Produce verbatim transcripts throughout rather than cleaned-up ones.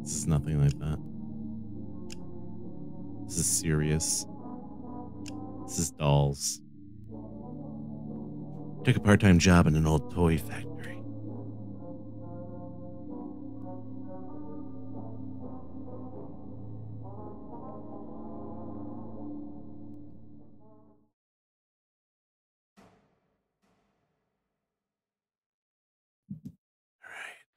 This is nothing like that. This is serious. This is dolls. Took a part-time job in an old toy factory. All right.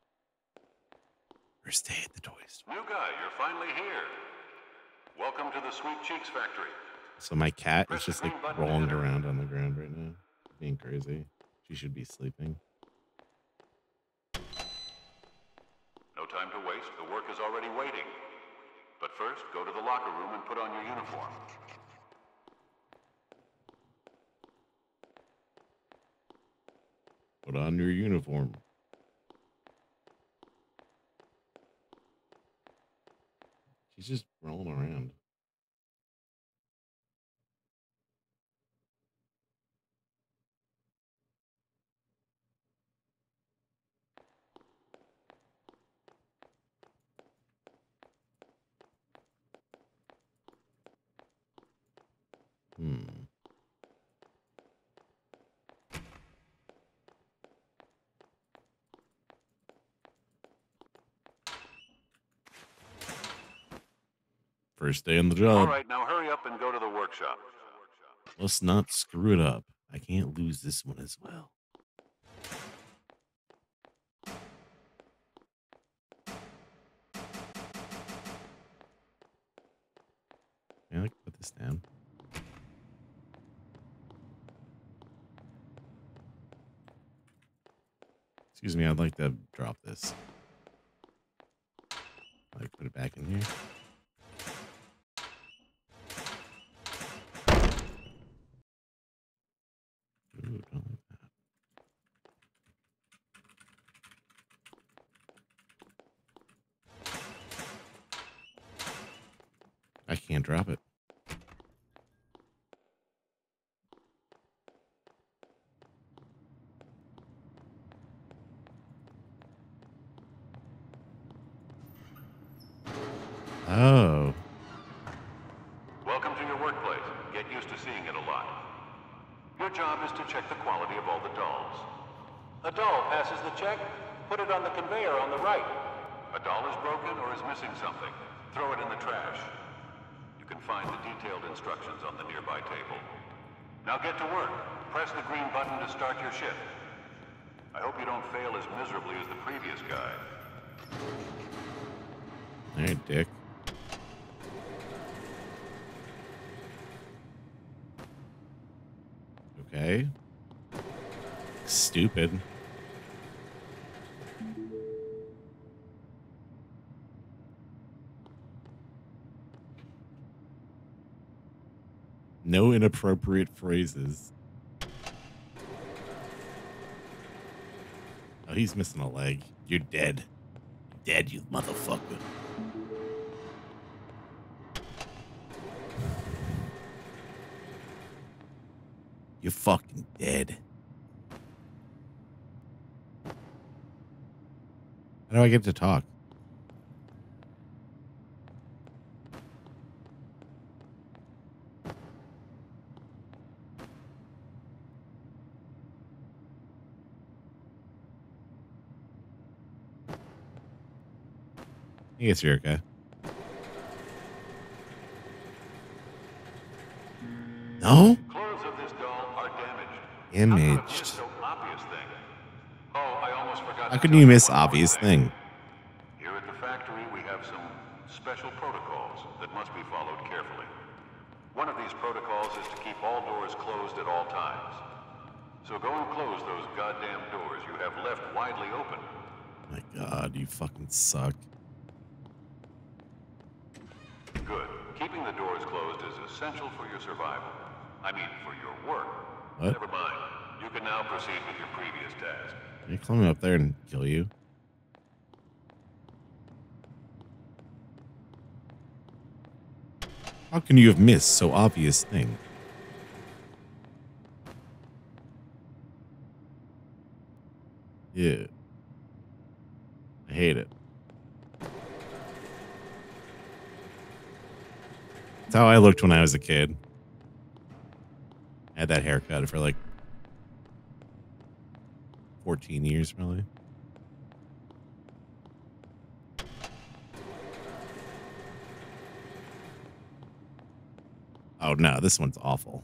First day at the toy store. New guy, you're finally here. Welcome to the Sweet Cheeks factory. So my cat is just like rolling around on the ground right now, being crazy. She should be sleeping. No time to waste. The work is already waiting. But first, go to the locker room and put on your uniform. Put on your uniform. She's just rolling around. Hmm. First day on the job. All right, now hurry up and go to the workshop. Let's not screw it up. I can't lose this one as well. Yeah, I can put this down. Excuse me, I'd like to drop this. Like, put it back in here. Ooh, don't like that. I can't drop it. Oh. Welcome to your workplace. Get used to seeing it a lot. Your job is to check the quality of all the dolls. A doll passes the check, put it on the conveyor on the right. A doll is broken or is missing something, throw it in the trash. You can find the detailed instructions on the nearby table. Now get to work. Press the green button to start your shift. I hope you don't fail as miserably as the previous guy. All right, Dick. Okay. Stupid. No inappropriate phrases. Oh, he's missing a leg. You're dead. You're dead, you motherfucker. You're fucking dead. How do I get to talk? I guess you're okay. No? Clothes of this doll are damaged. Imaged. So obvious thing. Oh, I almost forgot. How can you miss obvious thing? Here at the factory, we have some special protocols that must be followed carefully. One of these protocols is to keep all doors closed at all times. So go and close those goddamn doors you have left widely open. My God, you fucking suck. Good. Keeping the doors closed is essential for your survival. I mean, for your work. What? Never mind. You can now proceed with your previous task. Can you climb up there and kill you? How can you have missed so obvious thing? Yeah. I hate it. how I looked when I was a kid. I had that haircut for like fourteen years, probably. Oh no, this one's awful.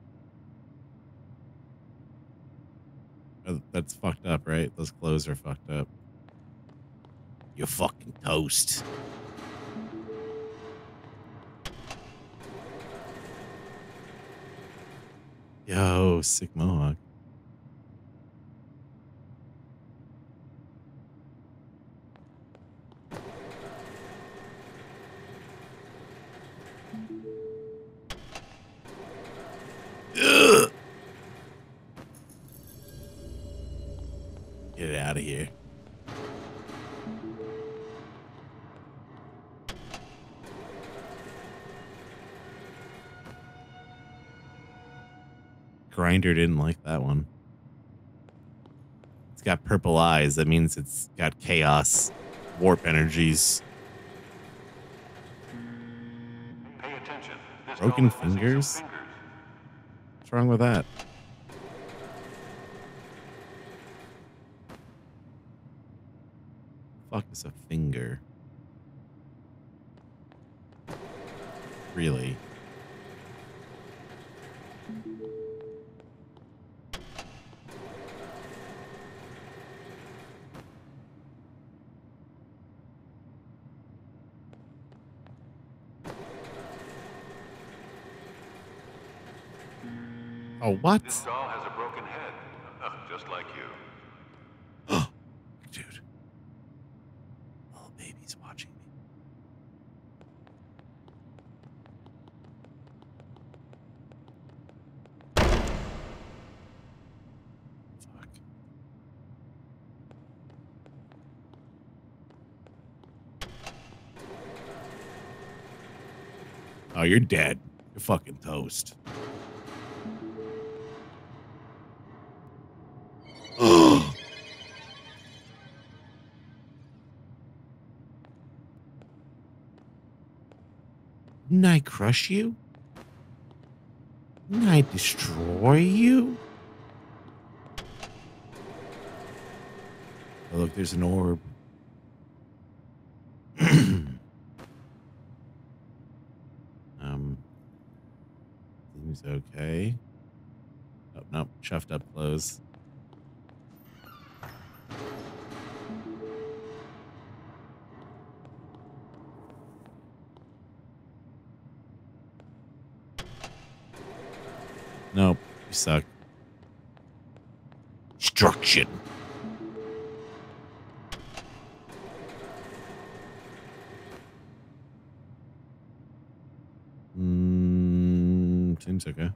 That's fucked up, right? Those clothes are fucked up. You're fucking toast. Yo, sick mohawk. Ugh. Get it out of here. Grinder didn't like that one. It's got purple eyes. That means it's got chaos, warp energies. Pay attention. This Broken doll is missing some fingers? fingers. What's wrong with that? Fuck is a finger? Really? Oh, what? This doll has a broken head, uh, just like you. Dude. Little baby's watching me. Fuck. Oh, you're dead. You're fucking toast. Didn't I crush you? Didn't I destroy you? Oh, look, there's an orb. um, seems okay. Oh, nope, chuffed up clothes. Nope, you suck. Destruction. Mm, seems okay.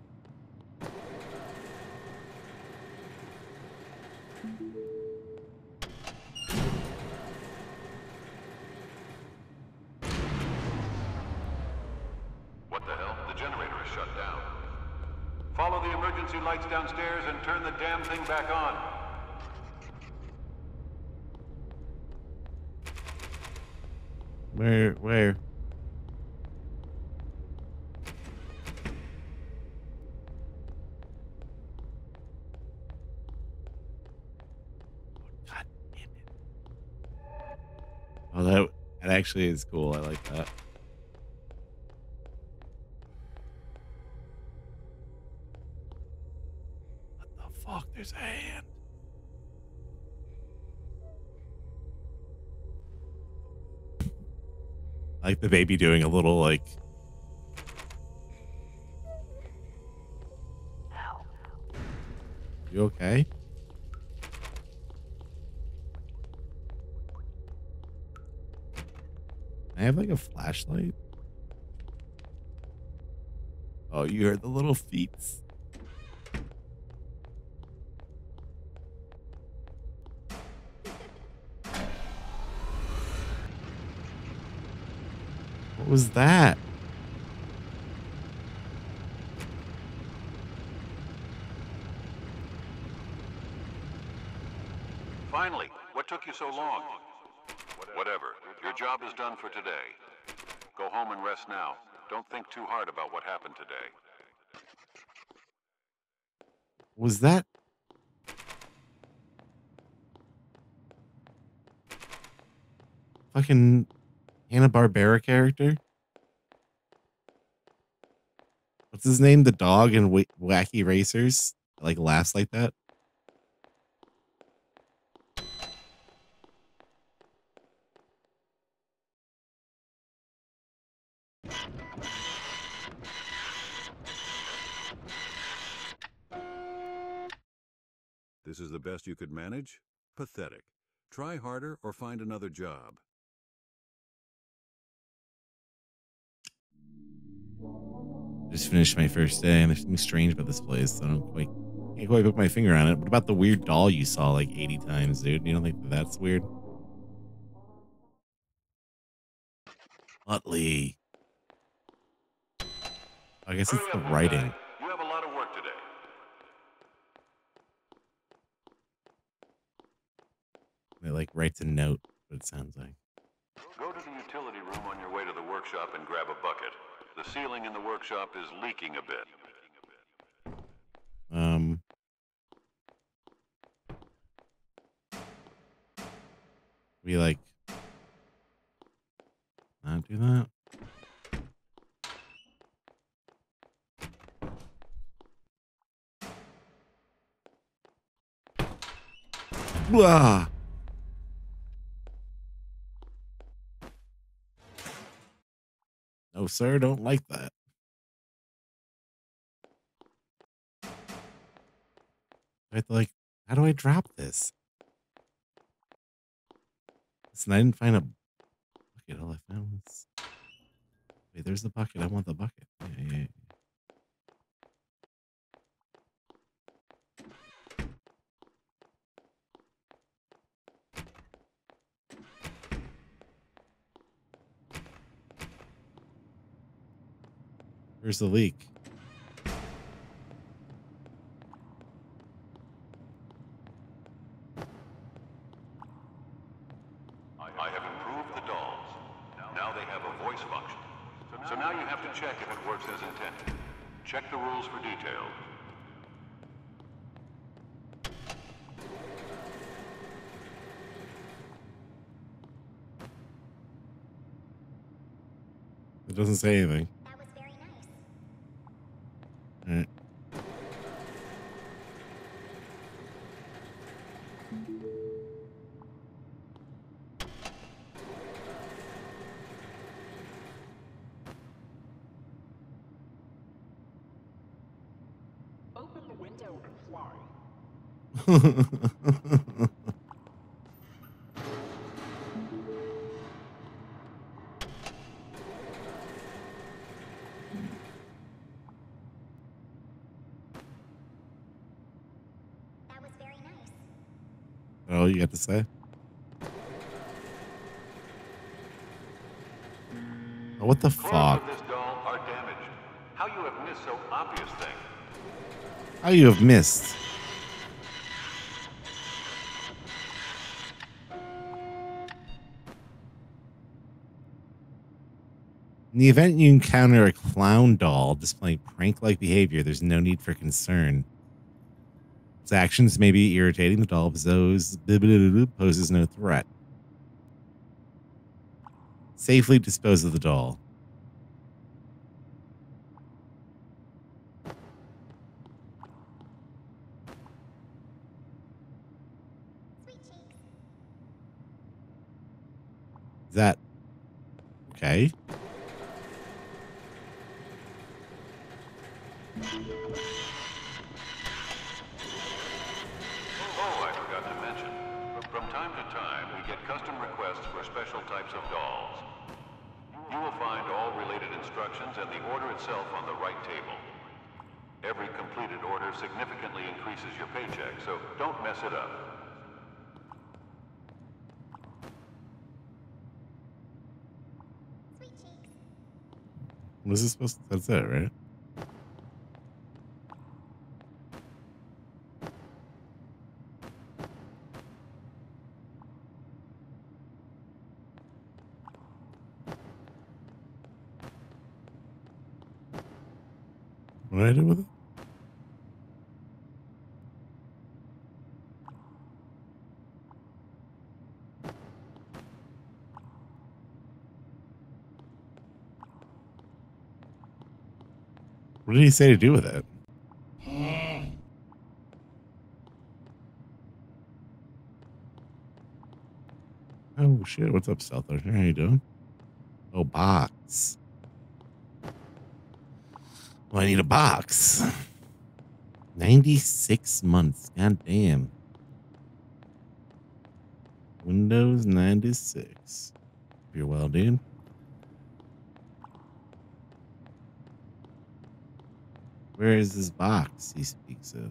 What the hell? The generator is shut down. Follow the emergency lights downstairs and turn the damn thing back on. Where, where? God damn it. Oh, that, that actually is cool. I like that. What the fuck? There's a hand. I like the baby doing a little like. You okay? I have like a flashlight. Oh, you heard the little feet. What was that? Finally, what took you so long? Whatever. Your job is done for today. Go home and rest now. Don't think too hard about what happened today. Was that? Fucking Hanna-Barbera character? What's his name? The dog in w Wacky Racers? Like laughs like that? This is the best you could manage? Pathetic. Try harder or find another job. Just finished my first day and there's something strange about this place. I don't quite can't quite put my finger on it. What about the weird doll you saw like eighty times, dude? You don't think that that's weird? Utley. I guess it's Hurry the up, little guy. writing. You have a lot of work today. It like writes a note, what it sounds like. Go to the utility room on your way to the workshop and grab a bucket. The ceiling in the workshop is leaking a bit. Um we like not do that. Blah. No, sir, don't like that. I have to like, how do I drop this? Listen, I didn't find a bucket. All I found was. Wait, there's the bucket. I want the bucket. Yeah, yeah, yeah. Where's the leak? I have improved the dolls. Now they have a voice function. So now you have to check if it works as intended. Check the rules for details. It doesn't say anything. That was very nice. All right. Open the window and fly. That was very nice. Oh, you got to say? Oh, what the Cores fuck? of this doll are damaged. How you have missed so obvious thing? How you have missed? In the event you encounter a clown doll displaying prank-like behavior, there's no need for concern. Its actions may be irritating the doll, but those poses no threat. Safely dispose of the doll. Sweet cheeks. Is that okay? Oh, I forgot to mention. From time to time, we get custom requests for special types of dolls. You will find all related instructions and the order itself on the right table. Every completed order significantly increases your paycheck, so don't mess it up. Sweet cheeks. What is this supposed to? That's it, right? What did I do with it? What did he say to do with it? Oh shit! What's up, Stealth? How you doing? Oh, box. Well, I need a box. ninety-six months. God damn. Windows ninety-six. You're well, dude. Where is this box he speaks of?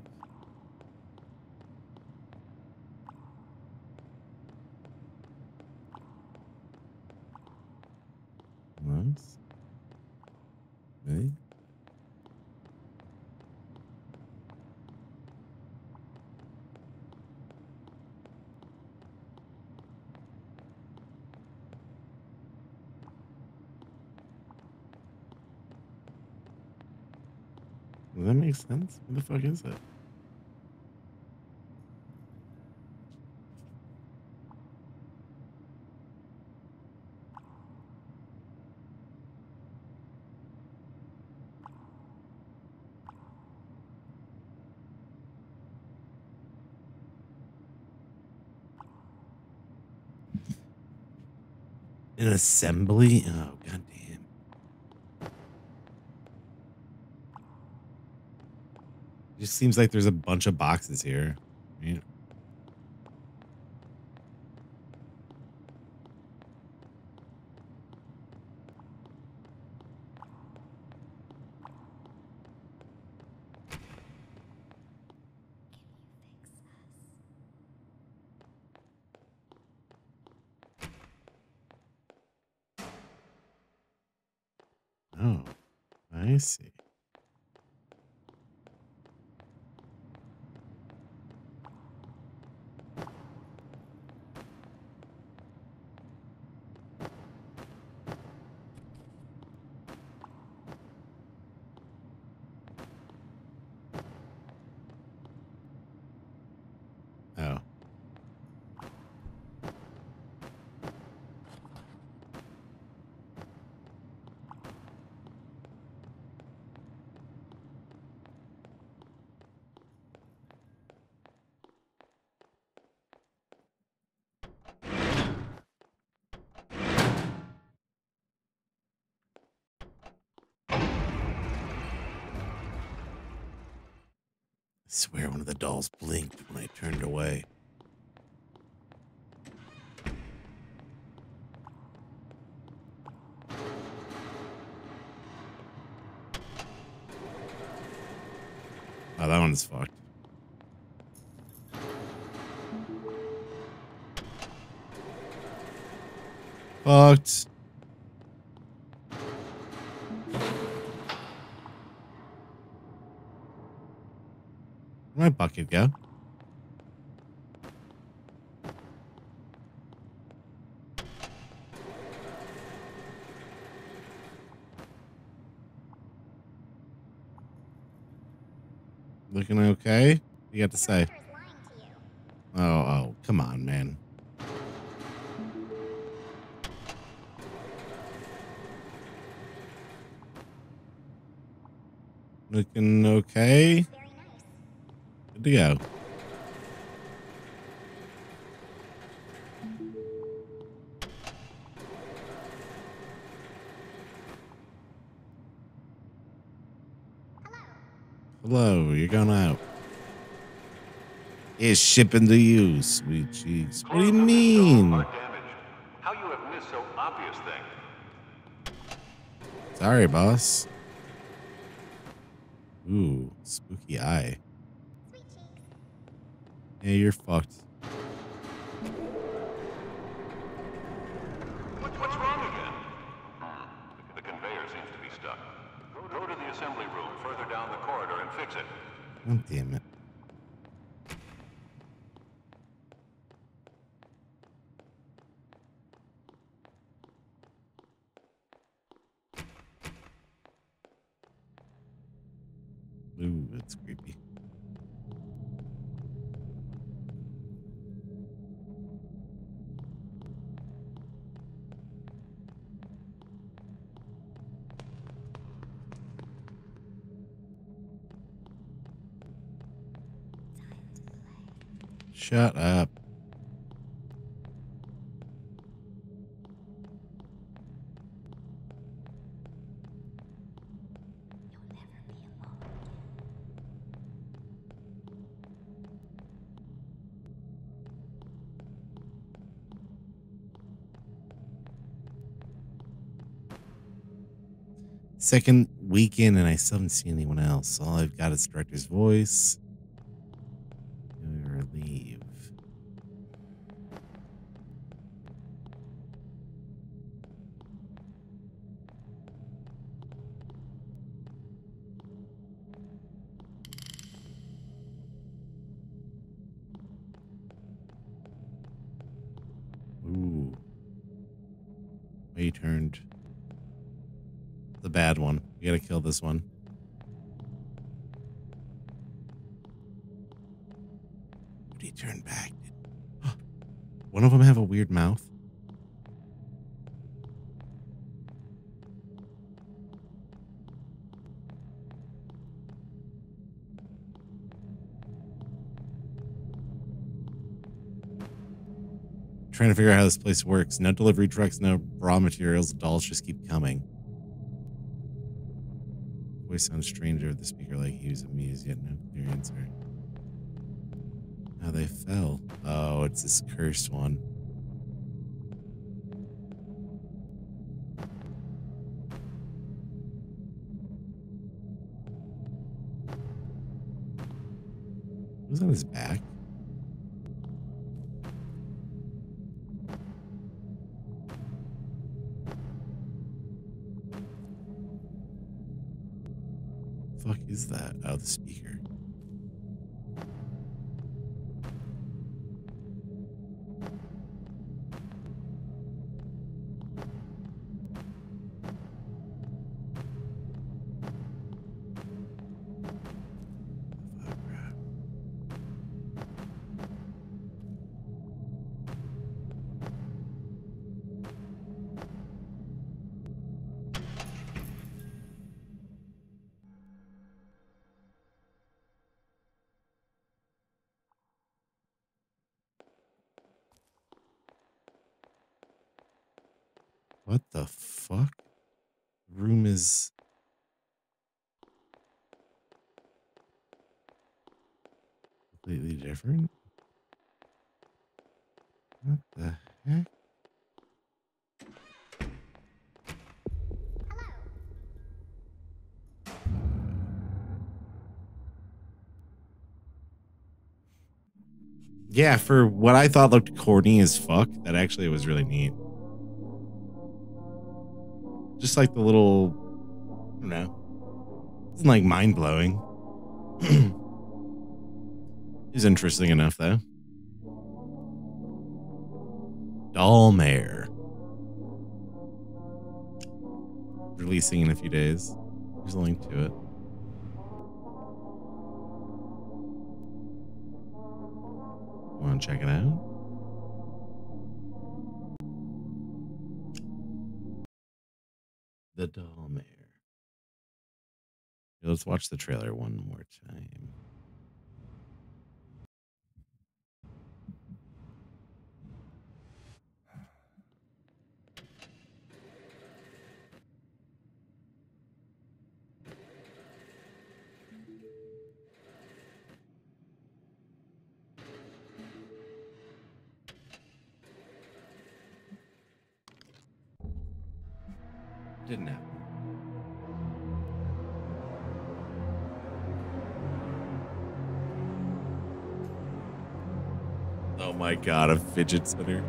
Nice. Really? Does that make sense? What the fuck is it? An assembly? Oh, god damn. Just seems like there's a bunch of boxes here. Right? Oh, I see. Oh. I swear one of the dolls blinked when I turned away. Oh, that one's fucked. Fucked. Where'd my bucket go? Looking okay? What you got to say? Oh, oh, come on, man. Looking okay? Good to go. Hello, you're going out. It's shipping to you, sweet cheeks. What do you mean? How you have missed so obvious thing? Sorry, boss. Ooh, spooky eye. Yeah, you're fucked. What, what's wrong again? Hmm. The conveyor seems to be stuck. Go, go to the assembly room further down the corridor and fix it. Oh, damn it. That's creepy. Shut up. Second weekend, and I still haven't seen anyone else. All I've got is director's voice. Or leave. Ooh. He turned. The bad one. We gotta kill this one. Did he turn back? One of them have a weird mouth. Trying to figure out how this place works. No delivery trucks, no raw materials. The dolls just keep coming. Voice sounds strange over the speaker, like he was amused, yet no clear answer. How they fell. Oh, it's this cursed one. Who's on his back? Fuck is that? Oh, the speaker. What the fuck? Room is completely different. What the heck? Yeah, for what I thought looked corny as fuck, that actually was really neat. Just like the little, I don't know, it's like mind blowing. It's interesting enough though. Dollmare. Releasing in a few days. There's a link to it. Want to check it out? The Dollmare. Let's watch the trailer one more time. Didn't happen. Oh my god, a fidget spinner.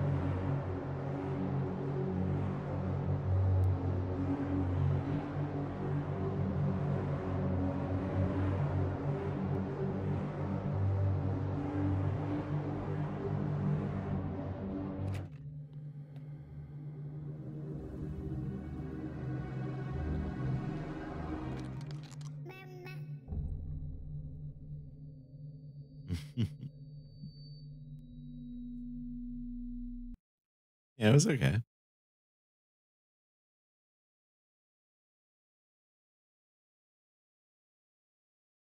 Yeah, it was okay.